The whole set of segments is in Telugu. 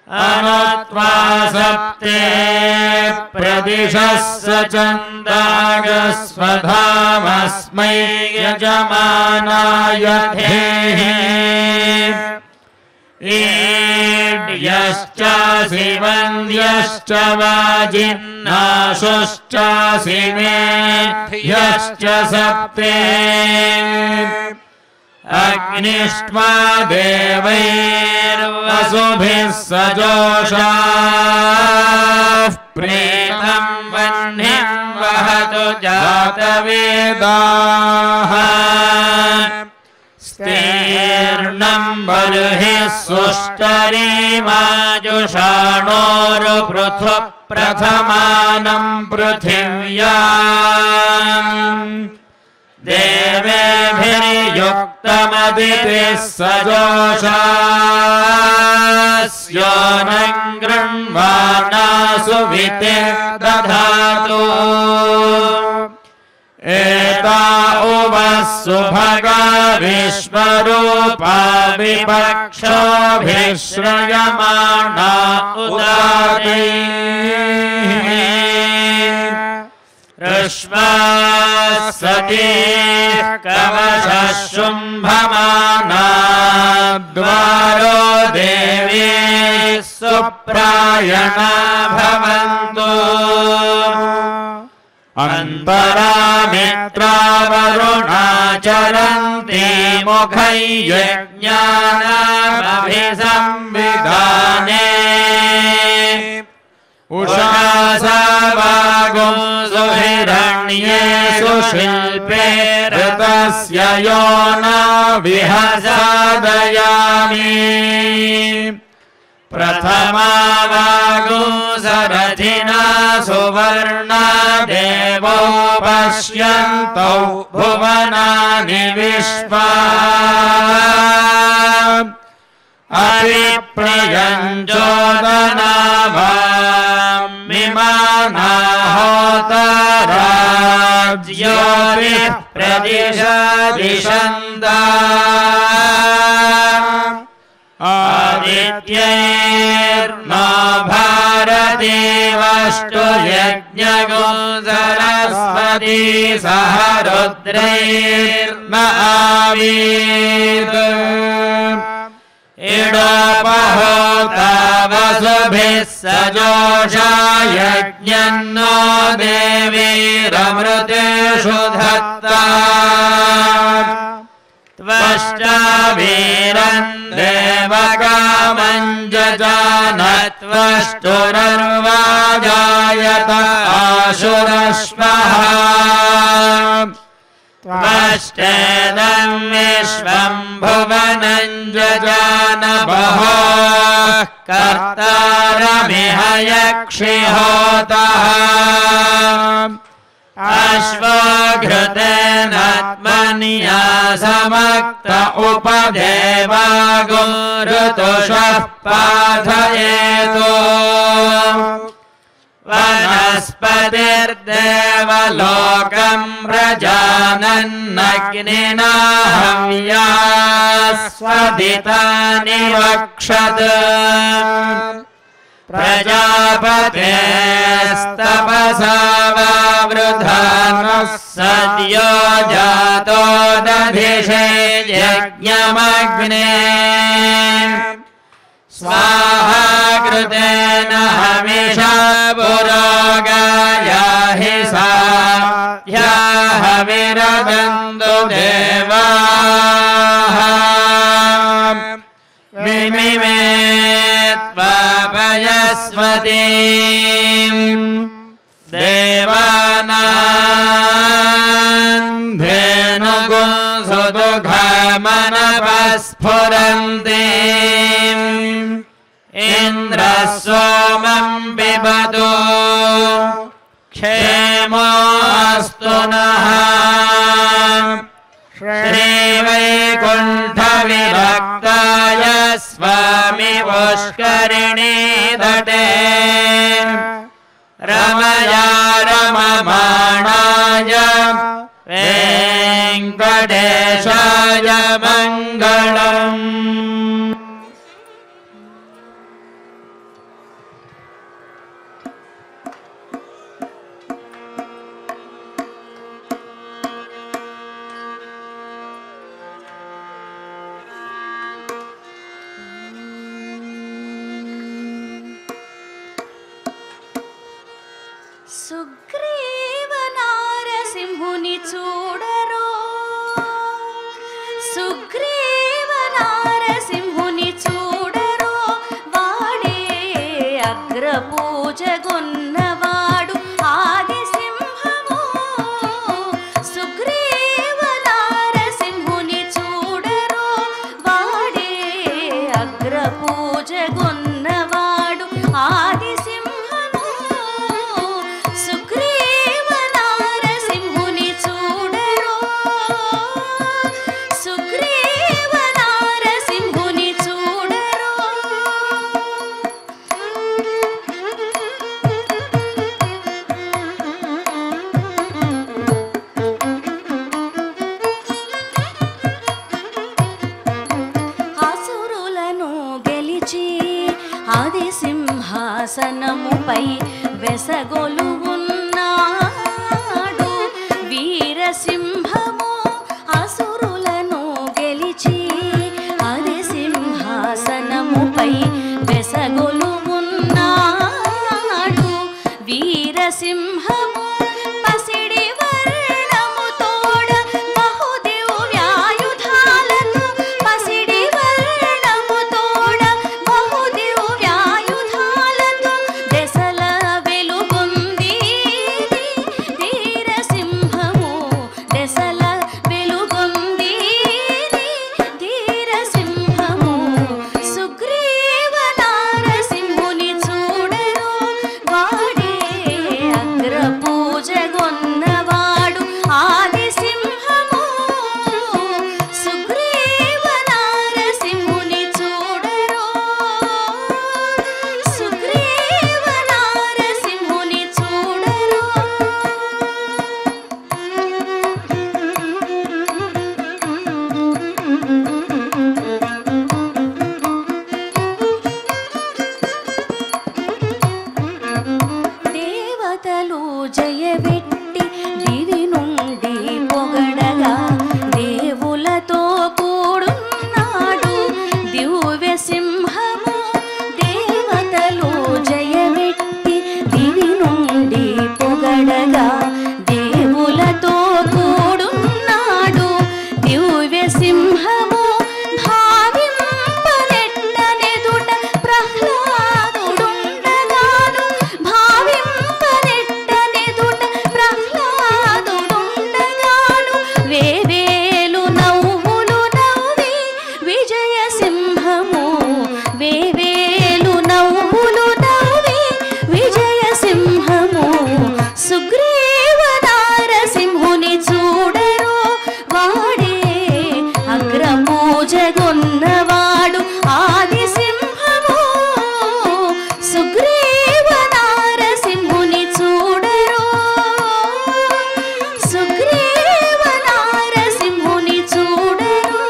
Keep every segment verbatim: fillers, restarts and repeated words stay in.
अनुत्वा सप्ते प्रदिशः सचन्दागस्वधामस्मै यजमानाय धेहि ईड्यश्चासि वन्द्यश्च वाजिन्नाशुश्चासि मेध्यश्च सप्ते अग्निष्ट्वा देवैर्वसुभिः सजोषाः प्रेतं वह्निं वहतु जातवेदाः स्तीर्णं बर्हिः सुष्टरीमाजुषाणोरुपृथु प्रथमानं पृथिव्याम् देवेभिर्युक्तमदितिः सजोषास्यो न गृह्वाणासु विते दधातु एता उवस्सु भगा विश्वरूपा विपक्षोभिः श्रयमाणा उदातैः ऋष्वासती कवशः शुम्भमाना द्वारो देवी सुप्रायणा भवन्तु अन्तरा मित्रावरुणाचरन्ति मुखै यज्ञानामभिसंविधाने उषासवागुंसु हिरण्येषु शिल्पे ऋतस्य यो न विहसादयामि प्रथमावागुंसरथिना सुवर्णा देवो पश्यन्तौ भुवनानि विश्वा अभिप्रयञ्चोदनाभामिमानाहोतराज्योभिः प्रदिशदिशन्दा आदित्यैर्नो भारतीवष्टु यज्ञगुंसरस्वती सह रुद्रैर्न आवीत् इडोपहोता वसुभिः सजोषा यज्ञन्नो देवीरमृतेषु धत्ता त्वष्टा वीरन् देवकामं जजान त्वष्टुरर्वाजायत आशुरश्वः त्वष्टेदं विश्वं भुवनं जजान बहोः कर्तारमिह यक्षिहोतः अश्वघृतेनात्मन्यासमक्त उपदेवागो ऋतुषः पाथयेतो वनस्पतिर्देवलोकं प्रजानन्नग्निना हव्या स्वदितानि वक्षत् प्रजापतेस्तपसा वावृधानः सद्यो जातो दधिषे यज्ञमग्ने स्वाहा कृतेन हविषा पुरोगाया हि सा ह्यहविरदन्तु देवाः मिमिमे त्वापयस्वतीम् देवानां धेनुगुंसुदुघमनपस्फुरन्ति इन्द्रः सोमं पिबतु क्षेमो अस्तु नः श्रीवैकुण्ठविभक्ताय स्वामी पुष्करिणी तटे रमया रममाणाय वेङ्कटेशाय मङ्गलम्। సుగ్రీవ నారసింహుని చూడరో సుగ్రీవ నారసింహుని చూడరో వాడే అగ్రపూజ గొన్నవాడు ఆది సింహము సుగ్రీవ నారసింహుని చూడరో వాడే అగ్రపూజ గొన్నవాడు ఆది సింహము సుగ్రీవ నారసింహుని చూడరో సుగ్రీవ నారసింహుని చూడరో అసురులను గెలిచి ఆది సింహాసనముపై వెసగొలువున్నాడు వీరసింహము అసురులను గెలిచి ఆది సింహాసనముపై వెసగొలువున్నాడు వీరసింహము పసిడి వర్ణము తోడ బహుదివ్యాయుధాలతో పసిడి వర్ణము తోడ బహుదివ్యాయుధాలతో దశల వెలుగొంది ధీరసింహము దశల వెలుగొంది ధీరసింహము సుగ్రీవ నారసింహుని చూడరో వాడే అగ్రపూజ గొన్నవాడు ఆది సింహము సుగ్రీవ నారసింహుని చూడరో సుగ్రీవ నారసింహుని చూడరో దేవతలు జయబెట్టి దివి నుండి పొగడగా దేవులతో కూడున్నాడు దివ్య సింహము దేవతలు జయబెట్టి దివి నుండి పొగడగా దేవులతో కూడున్నాడు దివ్య సింహము భావింపనెట్టనెదుట ప్రహ్లాదుడుండగాను భావింపనెట్టనెదుట ప్రహ్లాదుడుండగాను వేవేలు నవ్వులు నవ్వి విజయ సింహము వేవేలు నవ్వులు నవ్వి విజయ సింహము సుగ్రీవ నారసింహుని చూడరో వాడే అగ్రపూజ గొన్నవాడు ఆది సింహము సుగ్రీవ నారసింహుని చూడరో సుగ్రీవ నారసింహుని చూడరో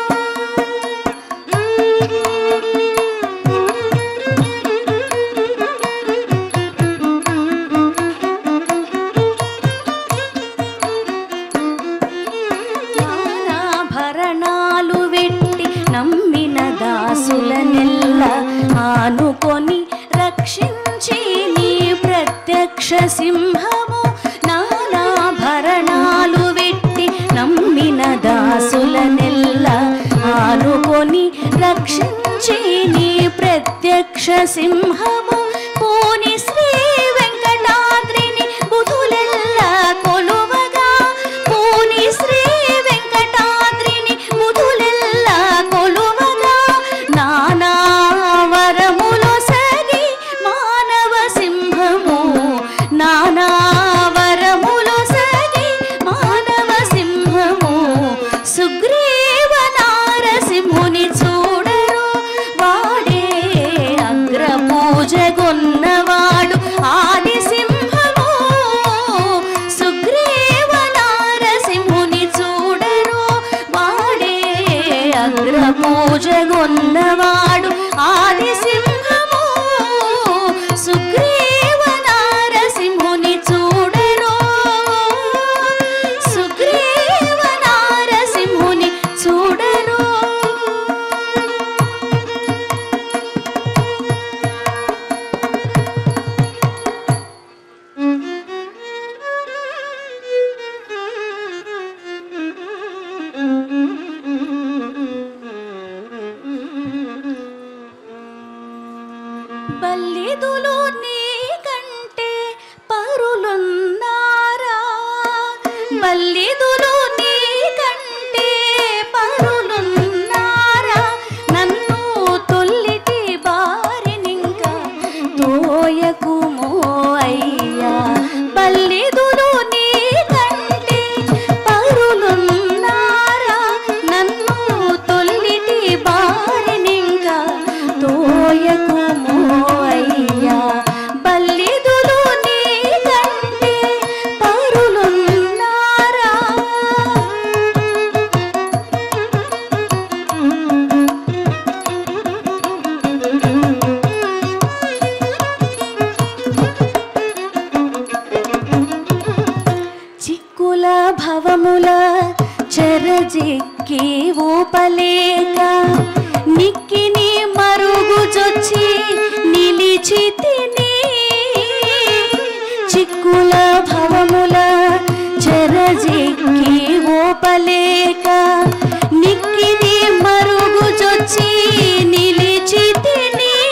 నానాభరణాలు వెట్టి నమ్మిన దాసులనెల్ల ఆనుకొని రక్షించి నీ ప్రత్యక్ష సింహము నానాభరణాలు వెట్టి నమ్మిన దాసులనెల్ల ఆనుకొని రక్షించి నీ ప్రత్యక్ష సింహము పూని శ్రీ వెంకటాద్రిని బుధులెల్ల కొలువగా పూని శ్రీ వెంకటాద్రిని బుధులెల్ల కొలువగా నానా వరములో సగి మానవ సింహము నానా వరములో సగి మానవ సింహము సుగ్రీవ నారసింహుని చూడరో వాడే అగ్రపూజ గొన్నవాడు బల్లిదులు నీ కంటే పరులున్నారా, బల్లిదులు నీ కంటే పరులున్నారా, నన్ను తొల్లిటి బారినింకా తోయకుమో అయ్యా. బల్లిదులు నీ కంటే పరులున్నారా, నన్ను తొల్లిటి బారినింకా తోయకుమో అయ్యా. బల్లిదులు నీ కంటే పరులున్నారా. చిక్కుల భవముల చెరజిక్కి ఊపలేక నిక్కిని మరుగుజొచ్చి నిలిచితిని. చిక్కుల భవముల చెరజిక్కి ఊపలేక నిక్కిని మరుగుజొచ్చి నిలిచితిని.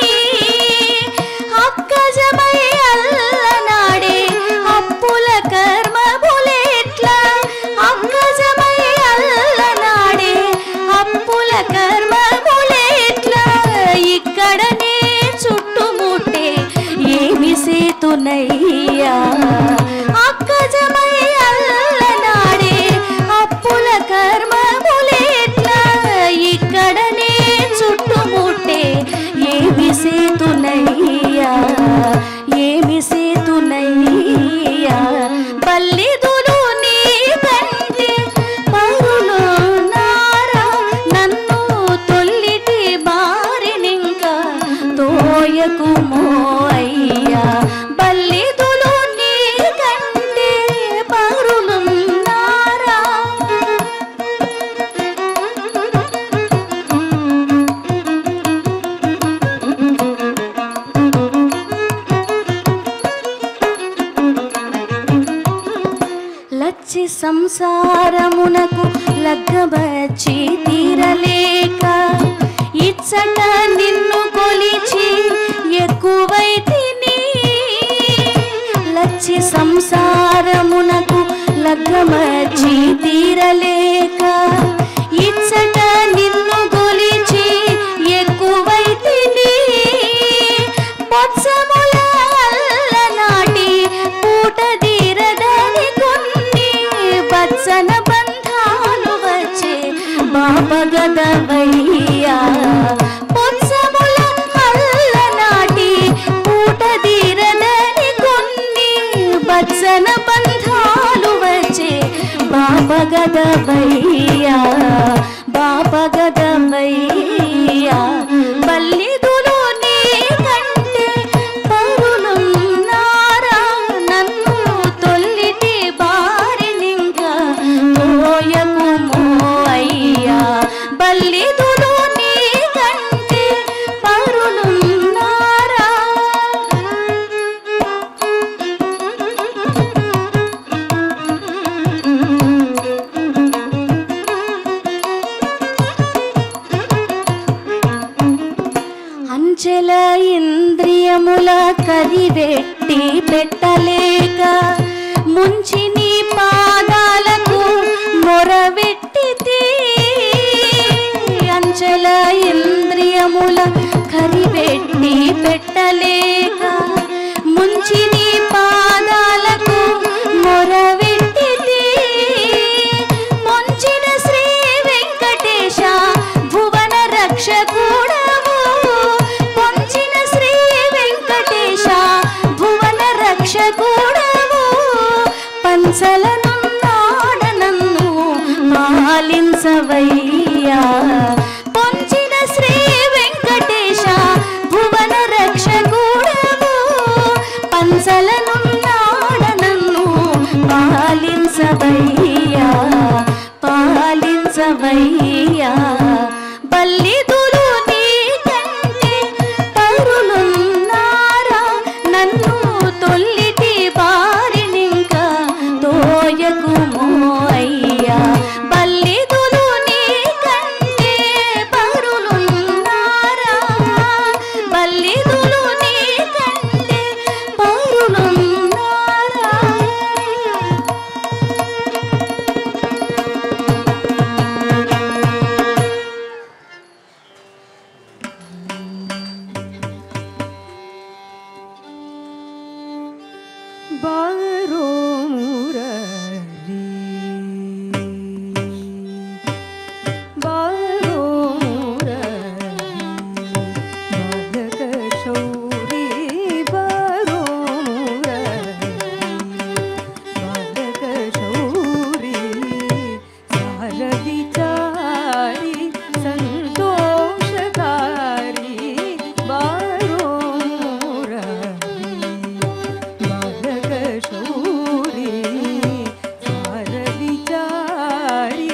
అక్కజమై అల్లనాడే అప్పుల కర్మములెట్లా, అక్కజమై అల్లనాడే అప్పుల కర్మములెట్లా, ఇక్కడనే చుట్టుముట్టే ఏమి సేతునయ్యా. అక్కజమై అల్లనాడే అప్పుల కర్మములెట్లా, ఇక్కడనే చుట్టుముట్టే ఏమి సేతునయ్యా, ఏమి సేతునయ్యా. బల్లిదులు నీ కంటే పరులున్నారా, నన్ను తొల్లిటి బారినింకా తోయకుమో అయ్యా. బల్లిదులు నీ కంటే పరులున్నారా. లచ్చి సంసారమునకు లగ్గబచ్చి తీరలేక ఇచ్చట నిన్ను కొలిచి ఎక్కువైతిని. లచ్చి సంసారమునకు లగ్గమచ్చి తీరలేక ఇచ్చట నిన్ను కొలిచి ఎక్కువైతిని. పొత్సముల అల్లనాటి పూట తీరదని కొన్ని బత్సన బంధాలు వచ్చే బాపగదవయ్యా. పొత్సముల అల్లనాటి పూట తీరదని కొన్ని బత్సన బంధాలు వచ్చే బాపగదవయ్యా, బాపగదవయ్యా. బల్లిదులు నీ కంటే పరులున్నారా, నన్ను తొల్లిటి బారినింకా తోయకుమో అయ్యా. బల్లిదులు నీ కంటే పరులున్నారా. అంచెల ఇంద్రియముల కరివెట్టి పెట్టలేక ముంచి నీ పాదాలకు మొరవెట్టితి. అంచెల ఇంద్రియముల కరివెట్టి పెట్టలేక ముంచి నీ పాదాలకు మొరవెట్టితి. ముంచిన శ్రీ వెంకటేశ భువన రక్షకుడవు, పొంచిన శ్రీ వెంకటేశ భువన రక్షకుడవు. పంచలనున్నాడ నన్ను పాలించవయ్యా. పొంచిన శ్రీ వెంకటేశ భువన రక్షకుడవు. పంచలనున్నాడ నన్ను పాలించవయ్యా, పాలించవయ్యా. బల్లిదులు నీ కంటే పరులున్నారా, నన్ను తొల్లిటి బారినింకా తోయకుమో అయ్యా. బల్లిదులు నీ కంటే పరులున్నారా, బల్లిదులు నీ ಬಾರೋ ಮುರಾರಿ ಬಾರೋ ಮುರಾರಿ ಬಾಲಕ ಶೌರಿ ಬಾರೋ ಮುರಾರಿ ಬಾಲಕ ಶೌರಿ ಸಾರದಿ ಚಾರಿ ಸಂತೋಷಕಾರಿ ಬಾರೋ ಮುರಾರಿ ಬಾಲಕ ಶೌರಿ ಸಾರದಿ ಚಾರಿ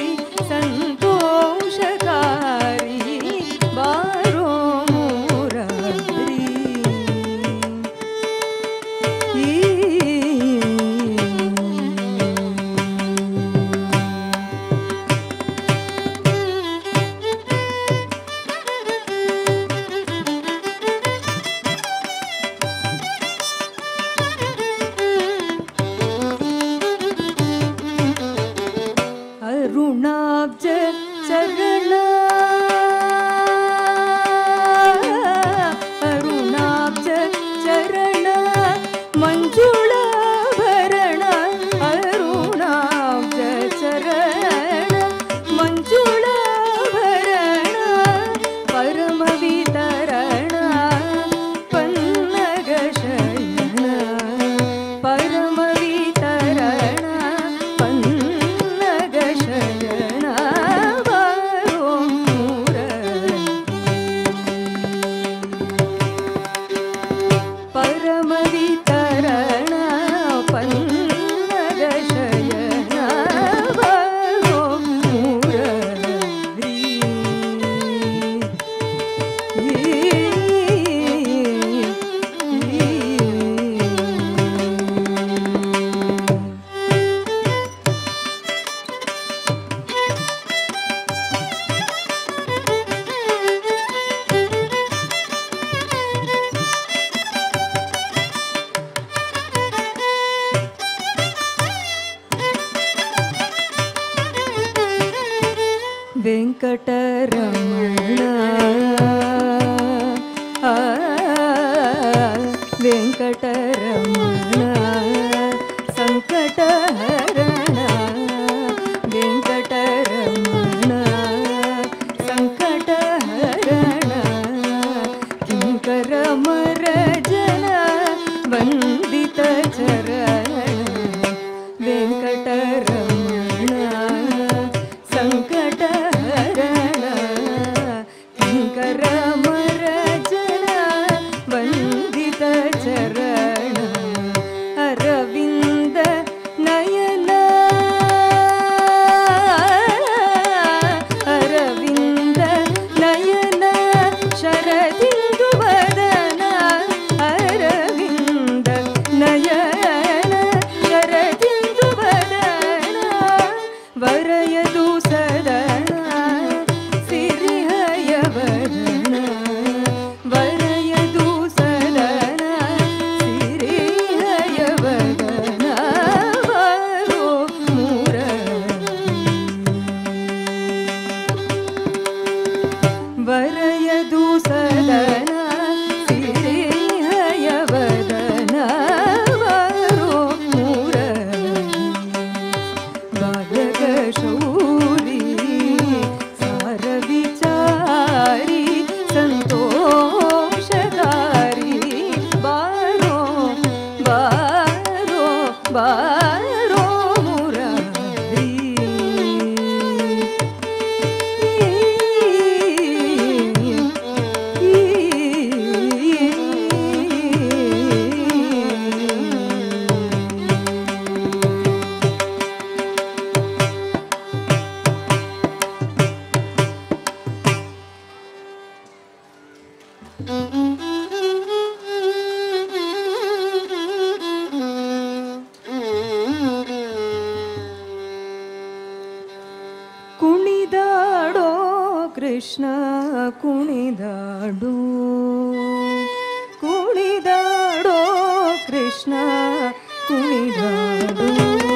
ಸಂತೋಷಕಾರಿ ಬಾರೋ ಮುರಾರಿ ಈ ಅರುಣಾಬ್ಜ ಚರಣ ಅರುಣಾಬ್ಜ ಚರಣ ಮಂಜುಳಾಭರಣ ಅರುಣಾಬ್ಜ ಚರಣ ಮಂಜುಳಾಭರಣ ಪರಮ ವಿತರಣ ಪನ್ನಗ ಶಯನ ಪರಮ ವಿತರಣ ಪನ್ನಗ ಶಯನ ಬಾರೋ ಮುರಾರಿ ಪರಮ ವಿತರಣ ಪನ್ನಗ ಶಯನ ಬಾರೋ ಮುರಾರಿ ವೆಂಕಟರಮಣ ಆ, ವೆಂಕಟರಮಣ ಸಂಕಟಹರಣ ವೆಂಕಟರಮಣ ಸಂಕಟಹರಣ ಕಿಂಕರ ಮರಜನ ವಂದಿತ ಚರಣ ವೆಂಕಟರಮಣ ಸಂಕಟಹರಣ ಕಿಂಕರ ಮರಜನ ವಂದಿತ ಚರಣ ಅರವಿಂದ ನಯನ ಅರವಿಂದ ನಯನ ಶರದಿಂದು ವದನ ಅರವಿಂದ ನಯನ ಶರದಿಂದು ವದನ ವರಯದು ಸದನ ಸಿರಿಹಯ ವದನ ವರಯದು ಸದನ ಸಿರಿಹಯ ವದನ ಬಾರೋ ಮುರಾರಿ ವರಯದು ಸದನ ಸಿರಿಹಯ ವದನ ಬಾರೋ ಮುರಾರಿ ಬಾಲಕ ಶೌರಿ ಸಾರ ವಿಚಾರಿ ಸಂತೋಷಕಾರಿ ಬಾರೋ ಬಾರೋ ಬಾರೋ ಮುರಾರಿ ಕುಣಿದಾಡೋ ಕೃಷ್ಣ ಕುಣಿದಾಡೋ ಕುಣಿದಾಡೋ ಕೃಷ್ಣ ಕುಣಿದಾಡೋ